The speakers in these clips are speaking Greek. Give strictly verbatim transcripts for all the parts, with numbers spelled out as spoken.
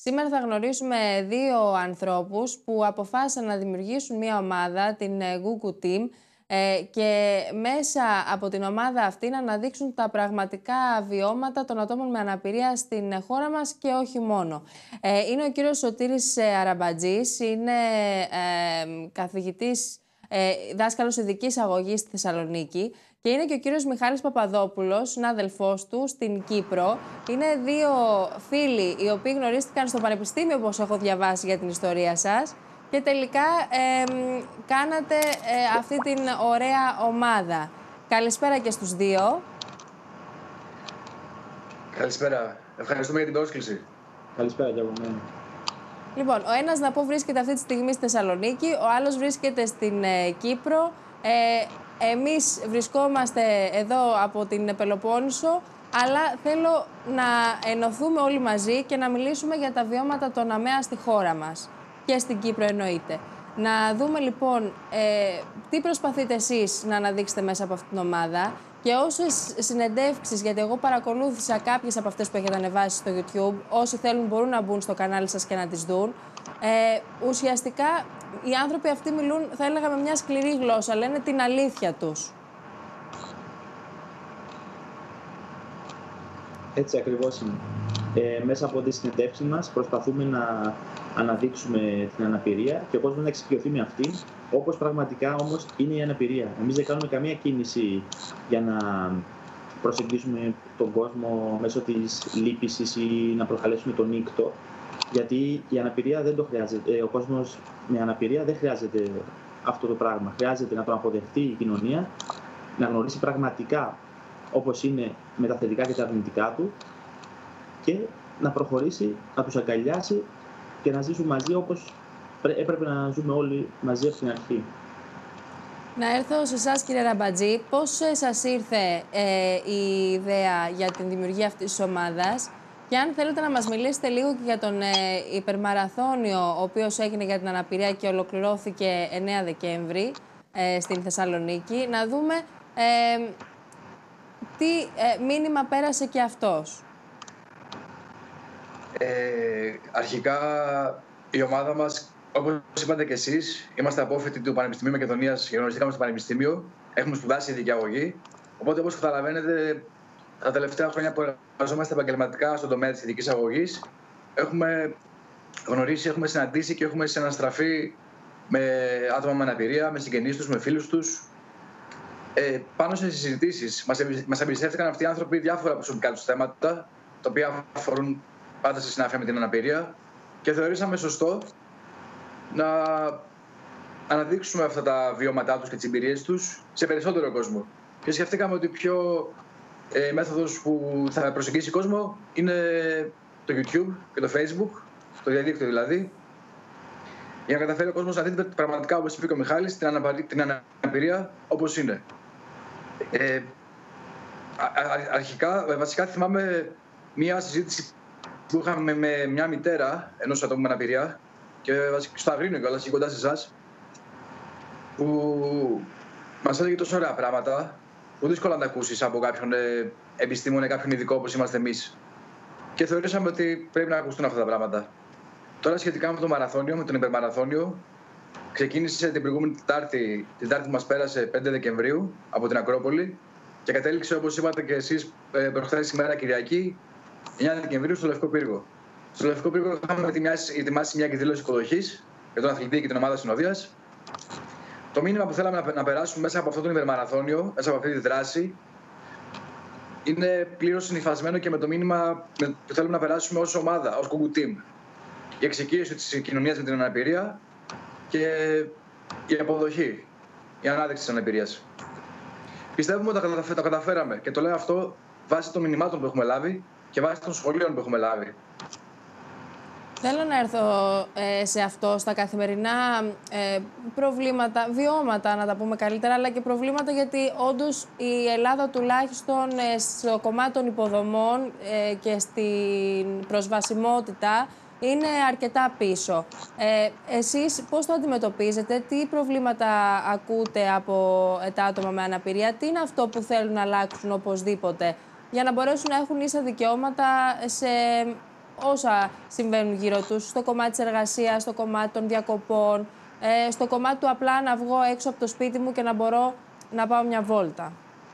Σήμερα θα γνωρίσουμε δύο ανθρώπους που αποφάσισαν να δημιουργήσουν μια ομάδα, την Gugu Team, και μέσα από την ομάδα αυτή να αναδείξουν τα πραγματικά βιώματα των ατόμων με αναπηρία στην χώρα μας και όχι μόνο. Είναι ο κύριος Σωτήρης Αραμπατζής, είναι καθηγητής, δάσκαλος ειδικής αγωγής στη Θεσσαλονίκη, και είναι και ο κύριος Μιχάλης Παπαδόπουλος, συνάδελφός του στην Κύπρο. Είναι δύο φίλοι οι οποίοι γνωρίστηκαν στο πανεπιστήμιο, όπως έχω διαβάσει για την ιστορία σας, και τελικά ε, κάνατε ε, αυτή την ωραία ομάδα. Καλησπέρα και στους δύο. Καλησπέρα. Ευχαριστούμε για την πρόσκληση. Καλησπέρα και από μένα. Λοιπόν, ο ένας, να πω, βρίσκεται αυτή τη στιγμή στη Θεσσαλονίκη, ο άλλος βρίσκεται στην ε, Κύπρο. Ε, εμείς βρισκόμαστε εδώ από την Πελοπόννησο, αλλά θέλω να ενωθούμε όλοι μαζί και να μιλήσουμε για τα βιώματα των ΑΜΕΑ στη χώρα μας και στην Κύπρο εννοείται. Να δούμε λοιπόν ε, τι προσπαθείτε εσείς να αναδείξετε μέσα από αυτήν την ομάδα και όσες συνεντεύξεις, γιατί εγώ παρακολούθησα κάποιες από αυτές που έχετε ανεβάσει στο YouTube, όσοι θέλουν μπορούν να μπουν στο κανάλι σας και να τις δουν. Ε, ουσιαστικά οι άνθρωποι αυτοί μιλούν, θα έλεγα, με μια σκληρή γλώσσα, λένε την αλήθεια τους. Έτσι ακριβώς είναι. Ε, μέσα από τις συνεντεύξεις μας προσπαθούμε να αναδείξουμε την αναπηρία και ο κόσμος να εξοικειωθεί με αυτή, όπως πραγματικά όμως είναι η αναπηρία. Εμείς δεν κάνουμε καμία κίνηση για να προσεγγίσουμε τον κόσμο μέσω της λύπησης ή να προκαλέσουμε τον νύκτο, γιατί η αναπηρία δεν το χρειάζεται. Ο κόσμος με αναπηρία δεν χρειάζεται αυτό το πράγμα. Χρειάζεται να τον αποδεχτεί η κοινωνία, να γνωρίσει πραγματικά όπως είναι με τα θετικά και τα αρνητικά του και να προχωρήσει, να τους αγκαλιάσει και να ζήσουν μαζί όπως έπρεπε να ζούμε όλοι μαζί από την αρχή. Να έρθω σε εσάς, κύριε Αραμπατζή. Πώς σας ήρθε ε, η ιδέα για την δημιουργία αυτής της ομάδας και αν θέλετε να μας μιλήσετε λίγο και για τον ε, υπερμαραθώνιο, ο οποίος έγινε για την αναπηρία και ολοκληρώθηκε εννέα Δεκέμβρη ε, στην Θεσσαλονίκη, να δούμε ε, τι ε, μήνυμα πέρασε και αυτός. Ε, αρχικά η ομάδα μας, όπως είπατε και εσείς, είμαστε απόφοιτοι του Πανεπιστημίου Μακεδονίας και γνωριστήκαμε στο Πανεπιστήμιο. Έχουμε σπουδάσει ειδική αγωγή. Οπότε, όπως καταλαβαίνετε, τα τελευταία χρόνια που εργαζόμαστε επαγγελματικά στον τομέα της ειδικής αγωγής, έχουμε γνωρίσει, έχουμε συναντήσει και έχουμε συναναστραφεί με άτομα με αναπηρία, με συγγενείς τους, με φίλους τους. Ε, πάνω σε συζητήσεις μας εμπιστεύτηκαν αυτοί οι άνθρωποι διάφορα προσωπικά τους θέματα, τα οποία αφορούν πάντα σε συνάφεια με την αναπηρία, και θεωρήσαμε σωστό να αναδείξουμε αυτά τα βιώματά τους και τις εμπειρίες τους σε περισσότερο κόσμο. Και σκεφτήκαμε ότι η πιο ε, μέθοδος που θα προσεγγίσει κόσμο είναι το YouTube και το Facebook, το διαδίκτυο δηλαδή, για να καταφέρει ο κόσμος να δει πραγματικά, όπως είπε και ο Μιχάλης, την, αναπαρι... την αναπηρία όπως είναι. Ε, α, α, αρχικά, βασικά θυμάμαι μια συζήτηση που είχαμε με μια μητέρα ενός ατόμου με αναπηρία, και στο Αγρίνιο κιόλας, και κοντά σε εσάς, που μας έλεγε τόσο ωραία πράγματα που δύσκολα να τα ακούσεις από κάποιον ε, επιστήμονα, κάποιον ειδικό όπως είμαστε εμείς. Και θεωρήσαμε ότι πρέπει να ακουστούν αυτά τα πράγματα. Τώρα, σχετικά με το μαραθώνιο, με τον υπερμαραθώνιο, ξεκίνησε την προηγούμενη Τετάρτη, την Τετάρτη που μας πέρασε, πέντε Δεκεμβρίου, από την Ακρόπολη, και κατέληξε, όπως είπατε και εσείς, προχθές ημέρα Κυριακή, εννέα Δεκεμβρίου, στο Λευκό Πύργο. Στο Λευκό Πύργο είχαμε ετοιμάσει μια εκδήλωση υποδοχής για τον αθλητή και την ομάδα συνοδείας. Το μήνυμα που θέλαμε να περάσουμε μέσα από αυτό το υπερμαραθώνιο, μέσα από αυτή τη δράση, είναι πλήρως συνυφασμένο και με το μήνυμα που θέλουμε να περάσουμε ως ομάδα, ως Gugu Team. Η εξοικείωση της κοινωνίας με την αναπηρία και η αποδοχή, η ανάδειξη της αναπηρίας. Πιστεύουμε ότι τα καταφέραμε, και το λέω αυτό βάσει των μηνυμάτων που έχουμε λάβει και βάσει των σχολείων που έχουμε λάβει. Θέλω να έρθω ε, σε αυτό, στα καθημερινά ε, προβλήματα, βιώματα να τα πούμε καλύτερα, αλλά και προβλήματα, γιατί όντως η Ελλάδα τουλάχιστον ε, στο κομμάτι των υποδομών ε, και στην προσβασιμότητα είναι αρκετά πίσω. Ε, εσείς πώς το αντιμετωπίζετε, τι προβλήματα ακούτε από τα άτομα με αναπηρία, τι είναι αυτό που θέλουν να αλλάξουν οπωσδήποτε, για να μπορέσουν να έχουν ίσα δικαιώματα σε όσα συμβαίνουν γύρω τους, στο κομμάτι της εργασίας, στο κομμάτι των διακοπών, ε, στο κομμάτι του απλά να βγω έξω από το σπίτι μου και να μπορώ να πάω μια βόλτα.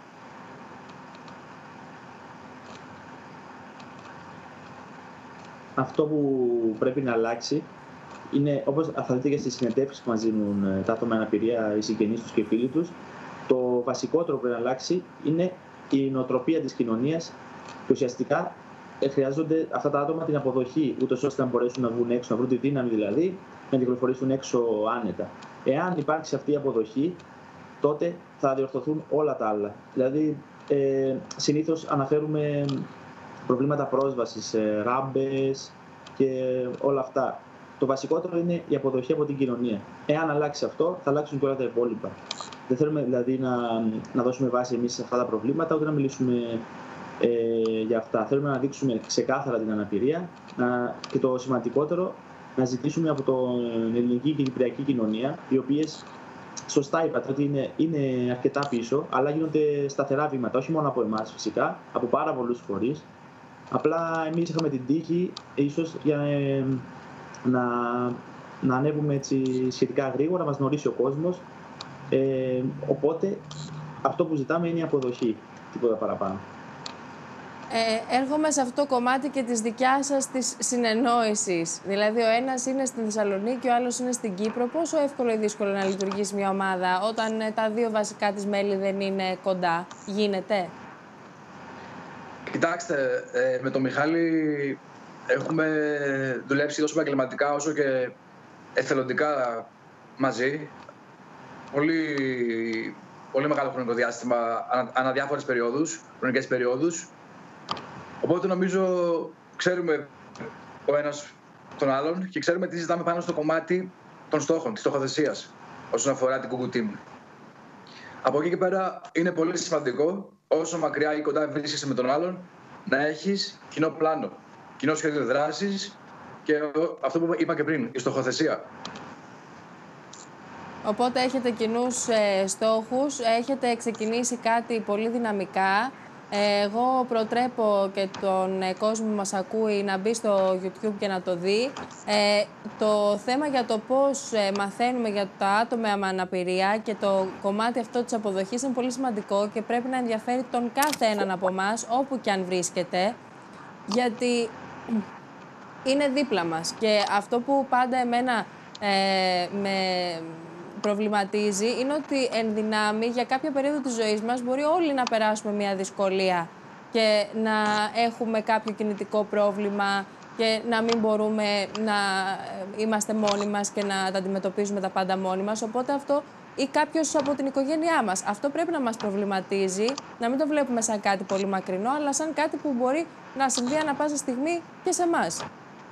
Αυτό που πρέπει να αλλάξει είναι, όπως θα δείτε και στις συνεντεύξεις που μας δίνουν τα άτομα με αναπηρία, οι συγγενείς τους και οι φίλοι τους, το βασικότερο που πρέπει να αλλάξει είναι η νοοτροπία της κοινωνίας και ουσιαστικά χρειάζονται αυτά τα άτομα την αποδοχή, ούτως ώστε να μπορέσουν να βγουν έξω, να βρουν τη δύναμη δηλαδή, να κυκλοφορήσουν έξω άνετα. Εάν υπάρξει αυτή η αποδοχή, τότε θα διορθωθούν όλα τα άλλα. Δηλαδή, ε, συνήθως αναφέρουμε προβλήματα πρόσβασης, ε, ράμπες και όλα αυτά. Το βασικότερο είναι η αποδοχή από την κοινωνία. Εάν αλλάξει αυτό, θα αλλάξουν και όλα τα υπόλοιπα. Δεν θέλουμε δηλαδή να, να δώσουμε βάση εμείς σε αυτά τα προβλήματα, ούτε να μιλήσουμε ε, για αυτά. Θέλουμε να δείξουμε ξεκάθαρα την αναπηρία να, και το σημαντικότερο, να ζητήσουμε από την ελληνική και κυπριακή κοινωνία, οι οποίες, σωστά είπατε, ότι είναι, είναι αρκετά πίσω, αλλά γίνονται σταθερά βήματα, όχι μόνο από εμάς φυσικά, από πάρα πολλούς φορείς. Απλά εμείς είχαμε την τύχη, ίσως, για ε, να, να ανέβουμε έτσι σχετικά γρήγορα, να μας γνωρίσει ο κόσμος. Ε, οπότε, αυτό που ζητάμε είναι η αποδοχή, τίποτα παραπάνω. Ε, έρχομαι σε αυτό το κομμάτι και της δικιάς σας της συνεννόησης. Δηλαδή, ο ένας είναι στην Θεσσαλονίκη, ο άλλος είναι στην Κύπρο. Πόσο εύκολο ή δύσκολο να λειτουργήσει μια ομάδα όταν ε, τα δύο βασικά της μέλη δεν είναι κοντά? Γίνεται? Κοιτάξτε, ε, με τον Μιχάλη έχουμε δουλέψει τόσο επαγγελματικά όσο και εθελοντικά μαζί. Πολύ, πολύ μεγάλο χρονικό διάστημα, ανα, ανα διάφορες περιόδους, χρονικές περιόδους. Οπότε νομίζω ξέρουμε ο ένας τον άλλον και ξέρουμε τι ζητάμε πάνω στο κομμάτι των στόχων, της στοχοθεσίας όσον αφορά την Google Team. Από εκεί και πέρα είναι πολύ σημαντικό, όσο μακριά ή κοντά βρίσκεσαι με τον άλλον, να έχεις κοινό πλάνο, κοινό σχέδιο δράσης και αυτό που είπα και πριν, η στοχοθεσία. Οπότε έχετε κοινούς ε, στόχους, έχετε ξεκινήσει κάτι πολύ δυναμικά. Ε, εγώ προτρέπω και τον ε, κόσμο που μας ακούει να μπει στο YouTube και να το δει. Ε, το θέμα για το πώς ε, μαθαίνουμε για τα άτομα με αναπηρία και το κομμάτι αυτό της αποδοχής είναι πολύ σημαντικό και πρέπει να ενδιαφέρει τον κάθε έναν από εμάς, όπου και αν βρίσκεται, γιατί είναι δίπλα μας. Και αυτό που πάντα εμένα ε, με προβληματίζει είναι ότι εν δυνάμει για κάποια περίοδο της ζωής μας μπορεί όλοι να περάσουμε μια δυσκολία και να έχουμε κάποιο κινητικό πρόβλημα και να μην μπορούμε να είμαστε μόνοι μας και να τα αντιμετωπίζουμε τα πάντα μόνοι μας. Οπότε αυτό, ή κάποιος από την οικογένειά μας. Αυτό πρέπει να μας προβληματίζει, να μην το βλέπουμε σαν κάτι πολύ μακρινό, αλλά σαν κάτι που μπορεί να συμβεί ανά πάσα στιγμή και σε εμάς.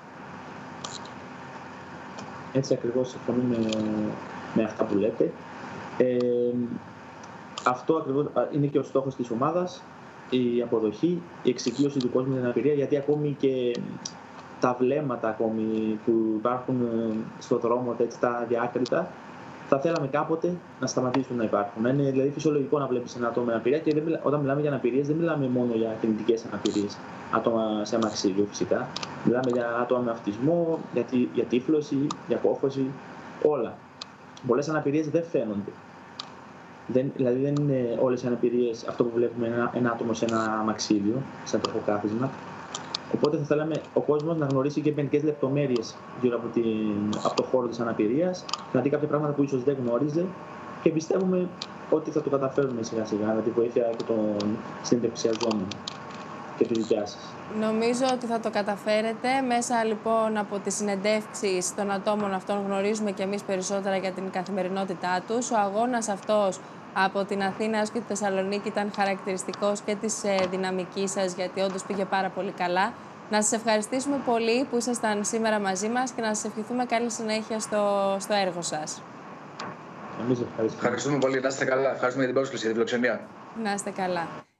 Έτσι ακριβώς συμφωνούμε με αυτά που λέτε. Ε, αυτό ακριβώς είναι και ο στόχος της ομάδας, η αποδοχή, η εξοικείωση του κόσμου με την αναπηρία, γιατί ακόμη και τα βλέμματα ακόμη που υπάρχουν στο δρόμο, έτσι, τα διάκριτα, θα θέλαμε κάποτε να σταματήσουν να υπάρχουν. Είναι δηλαδή φυσιολογικό να βλέπεις ένα άτομο με αναπηρία και δεν μιλά, όταν μιλάμε για αναπηρίες δεν μιλάμε μόνο για κινητικές αναπηρίες, άτομα σε αμαξίδιο φυσικά. Μιλάμε για άτομα με αυτισμό, για, τη, για τύφλωση, για απόφωση, όλα. Πολλές αναπηρίες δεν φαίνονται. Δεν, δηλαδή δεν είναι όλες οι αναπηρίες αυτό που βλέπουμε ένα, ένα άτομο σε ένα αμαξίδιο, σε ένα τροχοκάθισμα. Οπότε θα θέλαμε ο κόσμος να γνωρίσει και μερικές λεπτομέρειες γύρω από, την, από το χώρο της αναπηρίας, να δει κάποια πράγματα που ίσως δεν γνώριζε και πιστεύουμε ότι θα το καταφέρουμε σιγά σιγά με τη βοήθεια και των συνεντευξιαζόμενων και τη δικιά σας. Νομίζω ότι θα το καταφέρετε. Μέσα λοιπόν από τις συνεντεύξεις των ατόμων αυτών γνωρίζουμε και εμείς περισσότερα για την καθημερινότητά τους. Ο αγώνας αυτός από την Αθήνα έως και τη Θεσσαλονίκη ήταν χαρακτηριστικός και της ε, δυναμικής σας, γιατί όντως πήγε πάρα πολύ καλά. Να σας ευχαριστήσουμε πολύ που ήσασταν σήμερα μαζί μας και να σας ευχηθούμε καλή συνέχεια στο, στο έργο σας. Εμείς ευχαριστούμε. Ευχαριστούμε πολύ. Να είστε καλά. Ευχαριστούμε για την πρόσκληση και την φιλοξενία. Να είστε καλά.